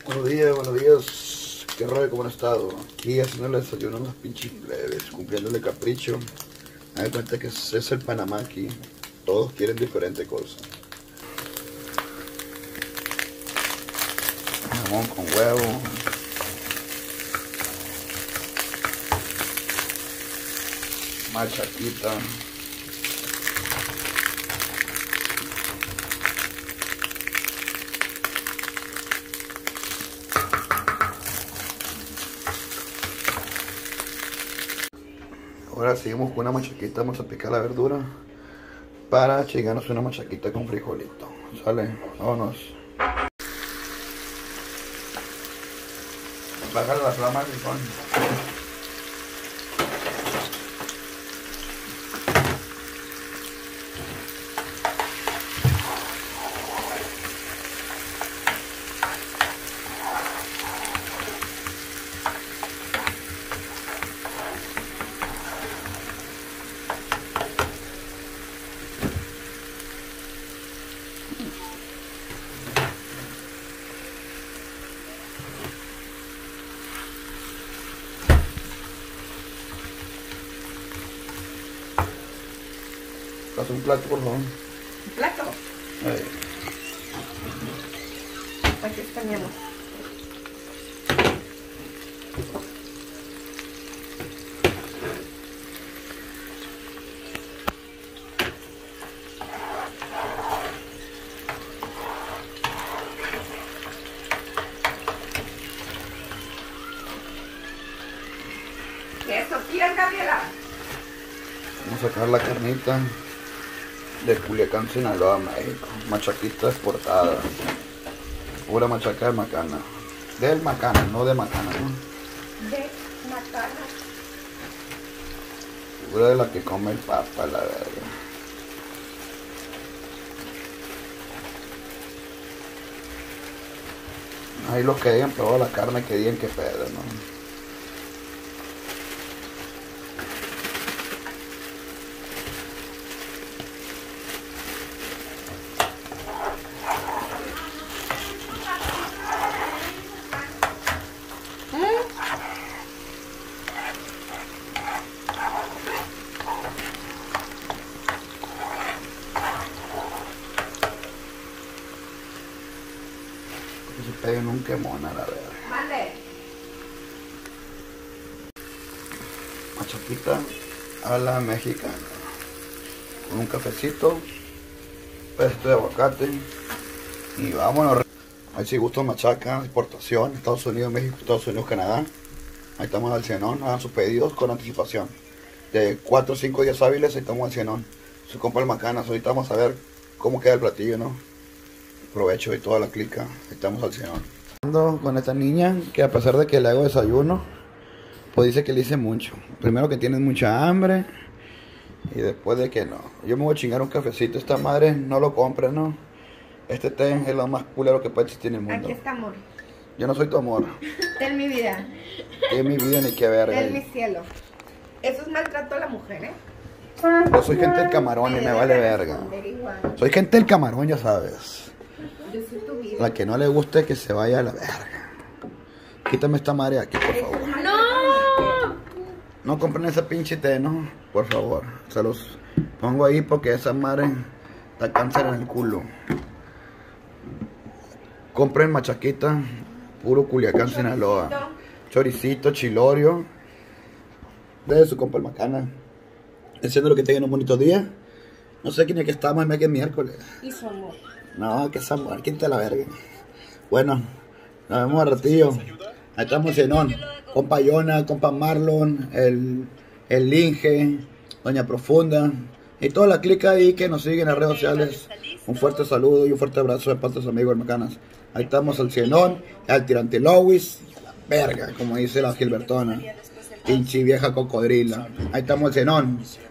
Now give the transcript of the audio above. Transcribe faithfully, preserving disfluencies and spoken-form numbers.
Buenos días, buenos días. Qué rollo, ¿cómo han estado? Aquí haciéndole desayuno a unos pinches plebes, cumpliéndole capricho. Me doy cuenta que es, es el Panamá aquí. Todos quieren diferente cosa. Jamón con huevo. Machaquita. Ahora seguimos con una machaquita, vamos a picar la verdura para chingarnos una machaquita con frijolito. Sale, vámonos. Bajar la flama del pan. Haz un plato, por favor. ¿Un plato? Ahí. Aquí está mi amor. ¿Qué tortillas, Gabriela? Vamos a sacar la carnita de Culiacán, Sinaloa, México. Machaquita exportada. Pura machaca de macana. Del macana, no de macana, ¿no? De macana. Pura de la que come el papa, la verga. Ahí los que hayan probado la carne que digan que pedo, ¿no? Que se peguen un quemón a la verga. Mande. Machaquita a la mexicana. Con un cafecito, pesto de aguacate. Y vámonos. Ahí si gusta machaca, exportación, Estados Unidos, México, Estados Unidos, Canadá. Ahí estamos al cienón, hagan sus pedidos con anticipación. De cuatro o cinco días hábiles, ahí estamos al cienón. Se compra el macanas, ahorita vamos a ver cómo queda el platillo, ¿no? Provecho y toda la clica, ahí estamos al cienón. Ando con esta niña que a pesar de que le hago desayuno, pues dice que le hice mucho. Primero que tienes mucha hambre y después de que no. Yo me voy a chingar un cafecito, esta madre no lo compre, ¿no? Este té es lo más culero que puede existir en el mundo. Aquí está, amor. Yo no soy tu amor. Ten mi vida. Que mi vida ni que verga. Ten mi cielo. Eso es maltrato a la mujer, ¿eh? Yo soy gente del camarón y me vale verga. Soy gente del camarón, ya sabes. Yo soy tu vida. La que no le guste que se vaya a la verga. Quítame esta madre aquí, por favor. ¡No! No compren ese pinche té, ¿no? Por favor. Se los pongo ahí porque esa madre está cáncer en el culo. Compren machaquita, puro Culiacán, Sinaloa. Choricito, chilorio. De su compa el macana. Deseando que tengan un bonito día. No sé quién es que estamos en mes que miércoles. Y su amor. No, que es amor, quítate la verga. Bueno, nos vemos al ratillo. Ahí estamos cenón. Compa Yona, compa Marlon, el, el Linge, Doña Profunda y toda la clica ahí que nos siguen en las redes sociales. Un fuerte saludo y un fuerte abrazo de parte de sus amigos macanas. Ahí estamos al cienón, al tirante Lois, la verga, como dice la Gilbertona. Pinche vieja cocodrila. Ahí estamos al cienón.